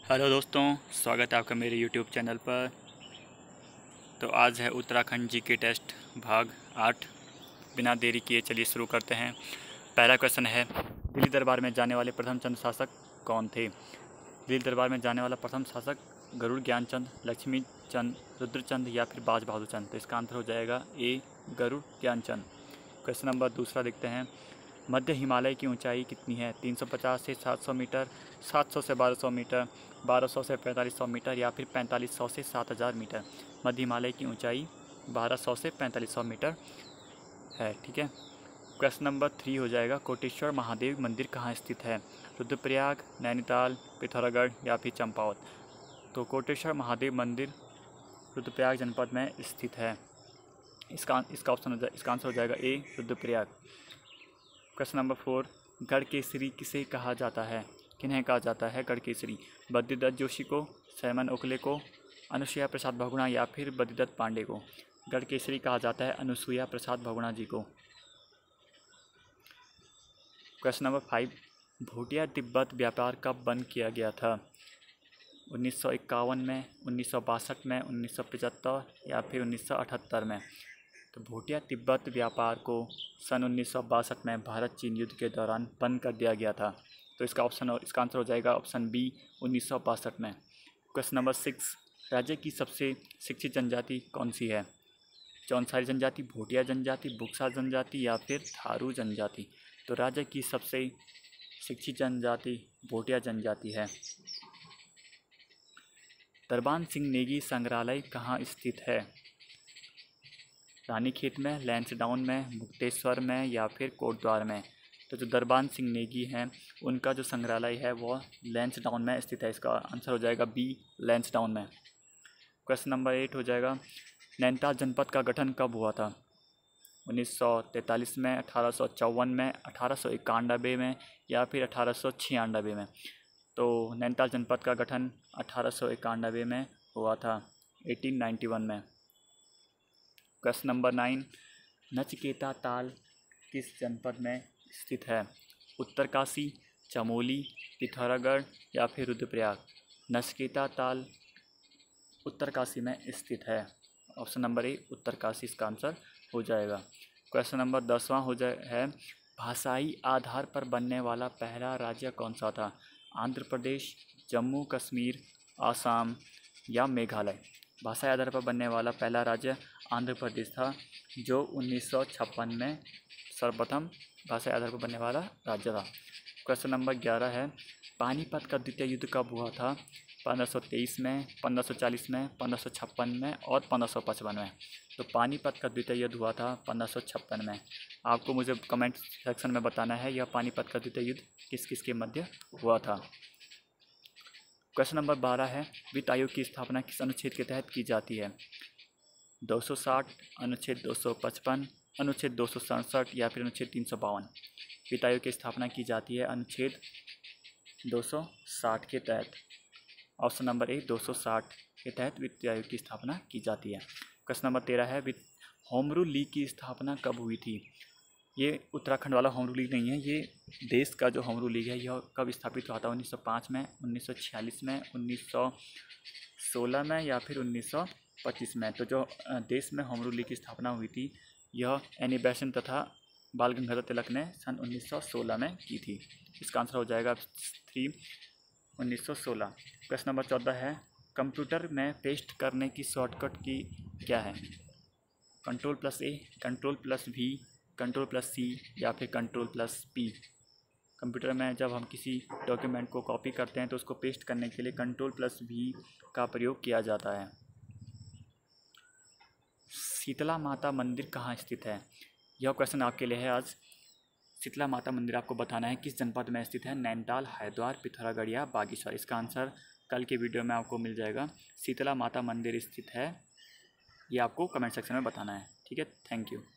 Hello दोस्तों, स्वागत है आपका मेरे YouTube चैनल पर। तो आज है उत्तराखंड जीके टेस्ट भाग 8। बिना देरी किए चलिए शुरू करते हैं। पहला क्वेश्चन है, दिल्ली दरबार में जाने वाले प्रथम चंद शासक कौन थे? दिल्ली दरबार में जाने वाला प्रथम शासक गरुड़ ज्ञानचंद, लक्ष्मी चंद, रुद्रचंद या फिर बाज बहादुर चंद। तो इसका आंसर हो जाएगा A, Garud Gyanchand. Question number दूसरा देखते हैं, मध्य हिमालय की ऊंचाई कितनी है? 350 से 700 मीटर, 700 से 1200 मीटर, 1200 से 4500 मीटर या फिर 4500 से 7000 मीटर। मध्य हिमालय की ऊंचाई 1200 से 4500 मीटर है। ठीक है। क्वेश्चन नंबर 3 हो जाएगा, कोटेश्वर महादेव मंदिर कहाँ स्थित है? रुद्रप्रयाग, नैनीताल, पिथौरागढ़ या फिर चंपावत। तो कोटेश्वर महादेव मंदिर रुद्रप्रयाग जनपद में स्थित है। इसका आंसर हो जाएगा ए, रुद्रप्रयाग। क्वेश्चन नंबर 4, गढ़ केसरी किसे कहा जाता है? किन्हें कहा जाता है गढ़ केसरी? बद्रीदत्त जोशी को, सैमन ओखले को, अनुसुईया प्रसाद बहुगुणा या फिर बद्रीदत्त पांडे को। गढ़ केसरी कहा जाता है अनुसुईया प्रसाद बहुगुणा जी को। क्वेश्चन नंबर 5, भूटिया तिब्बत व्यापार कब बंद किया गया था? 1951 में, 1962 में, 1975 या फिर 1978 में। तो भूटिया तिब्बत व्यापार को सन 1962 में भारत चीन युद्ध के दौरान बंद कर दिया गया था। तो इसका आंसर हो जाएगा ऑप्शन बी, 1962 में। क्वेश्चन नंबर 6, राज्य की सबसे शिक्षित जनजाति कौन सी है? जौनसारी जनजाति, भूटिया जनजाति, बुक्सा जनजाति या फिर थारू जनजाति। तो राज्य की सबसे शिक्षित जनजाति भूटिया जनजाति है। दरबान सिंह नेगी संग्रहालय कहाँ स्थित है? रानीखेत में, लैंसडाउन में, मुक्तेश्वर में या फिर कोटद्वार में। तो जो दरबान सिंह नेगी हैं उनका जो संग्रहालय है वो लैंसडाउन में स्थित है। इसका आंसर हो जाएगा बी, लैंसडाउन में। क्वेश्चन नंबर 8 हो जाएगा, नैनीताल जनपद का गठन कब हुआ था? 1943 में, 1854 में, 1891 में या फिर 1896 में। तो नैनीताल जनपद का गठन 1891 में हुआ था, 1891 में। क्वेश्चन नंबर 9, नचिकेता ताल किस जनपद में स्थित है? उत्तरकाशी, चमोली, पिथौरागढ़ या फिर रुद्रप्रयाग। नचिकेता ताल उत्तरकाशी में स्थित है। ऑप्शन नंबर ए, उत्तरकाशी इसका आंसर हो जाएगा। क्वेश्चन नंबर 10वां है, भाषाई आधार पर बनने वाला पहला राज्य कौन सा था? आंध्र प्रदेश, जम्मू कश्मीर, आसाम या मेघालय। भाषाई आधार पर बनने वाला पहला राज्य आंध्र प्रदेश था, जो 1956 में सर्वप्रथम भाषाई आधार पर बनने वाला राज्य था। क्वेश्चन नंबर 11 है, पानीपत का द्वितीय युद्ध कब हुआ था? 1523 में, 1540 में, 1556 में और 1555 में। तो पानीपत का द्वितीय युद्ध हुआ था 1556 में। आपको मुझे कमेंट सेक्शन में बताना है यह पानीपत का द्वितीय युद्ध किस किस के मध्य हुआ था। क्वेश्चन नंबर 12 है, वित्त आयोग की स्थापना किस अनुच्छेद के तहत की जाती है? 260, अनुच्छेद 255, अनुच्छेद 267 या फिर अनुच्छेद 352। वित्त आयोग की स्थापना की जाती है अनुच्छेद 260 के तहत। ऑप्शन नंबर ए, 260 के तहत वित्त आयोग की स्थापना की जाती है। क्वेश्चन नंबर 13 है, होम रूल लीग की स्थापना कब हुई थी? ये उत्तराखंड वाला होम रूल लीग नहीं है, ये देश का जो होम रूल लीग है यह कब स्थापित हुआ था? 1905 में, 1946 में, 1916 में या फिर 1925 में। तो जो देश में होम रूल लीग की स्थापना हुई थी यह एनी बेसेंट तथा बाल गंगाधर तिलक ने सन 1916 में की थी। इसका आंसर हो जाएगा 3, 1916। क्वेश्चन नंबर 14 है, कंप्यूटर में पेस्ट करने की शॉर्टकट की क्या है? Ctrl+A, Ctrl+V, Ctrl+C या फिर Ctrl+P। कंप्यूटर में जब हम किसी डॉक्यूमेंट को कॉपी करते हैं तो उसको पेस्ट करने के लिए Ctrl+V का प्रयोग किया जाता है। शीतला माता मंदिर कहाँ स्थित है? यह क्वेश्चन आपके लिए है आज। शीतला माता मंदिर आपको बताना है किस जनपद में स्थित है? नैनीताल, हरिद्वार, पिथौरागढ़ या बागेश्वर। इसका आंसर कल के वीडियो में आपको मिल जाएगा। शीतला माता मंदिर स्थित है, ये आपको कमेंट सेक्शन में बताना है। ठीक है, थैंक यू।